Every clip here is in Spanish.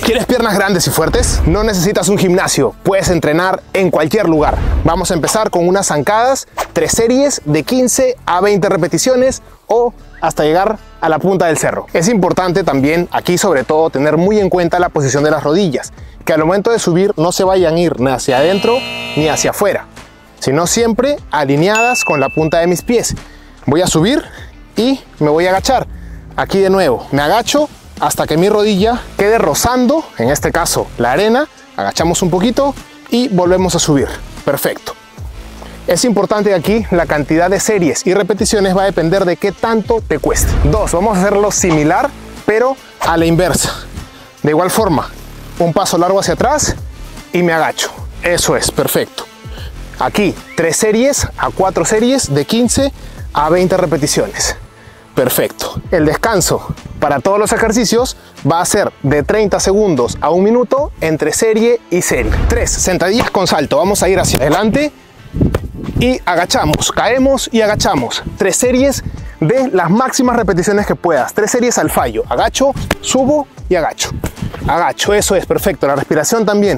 ¿Quieres piernas grandes y fuertes? No necesitas un gimnasio, puedes entrenar en cualquier lugar. Vamos a empezar con unas zancadas, 3 series de 15 a 20 repeticiones o hasta llegar a la punta del cerro. Es importante también aquí sobre todo tener muy en cuenta la posición de las rodillas, que al momento de subir no se vayan a ir ni hacia adentro ni hacia afuera, sino siempre alineadas con la punta de mis pies. Voy a subir y me voy a agachar. Aquí de nuevo, me agacho hasta que mi rodilla quede rozando, en este caso la arena, agachamos un poquito y volvemos a subir. Perfecto. Es importante aquí la cantidad de series y repeticiones va a depender de qué tanto te cueste. 2, vamos a hacerlo similar, pero a la inversa. De igual forma, un paso largo hacia atrás y me agacho. Eso es, perfecto. Aquí 3 series a 4 series de 15 a 20 repeticiones. Perfecto. El descanso para todos los ejercicios va a ser de 30 segundos a 1 minuto entre serie y serie. 3 sentadillas con salto. Vamos a ir hacia adelante y agachamos, caemos y agachamos. 3 series de las máximas repeticiones que puedas. 3 series al fallo. Agacho, subo y agacho. Agacho, eso es, perfecto. La respiración también.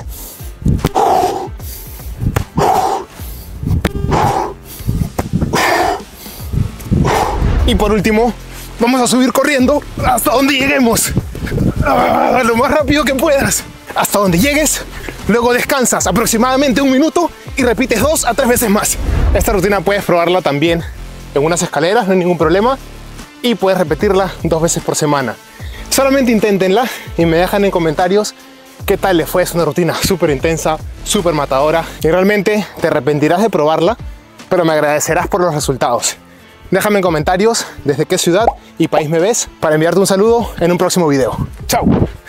Y por último, vamos a subir corriendo hasta donde lleguemos. Lo más rápido que puedas. Hasta donde llegues. Luego descansas aproximadamente 1 minuto y repites 2 a 3 veces más. Esta rutina puedes probarla también en unas escaleras, no hay ningún problema. Y puedes repetirla 2 veces por semana. Solamente inténtenla y me dejan en comentarios qué tal les fue. Es una rutina súper intensa, súper matadora. Y realmente te arrepentirás de probarla, pero me agradecerás por los resultados. Déjame en comentarios desde qué ciudad y país me ves para enviarte un saludo en un próximo video. ¡Chao!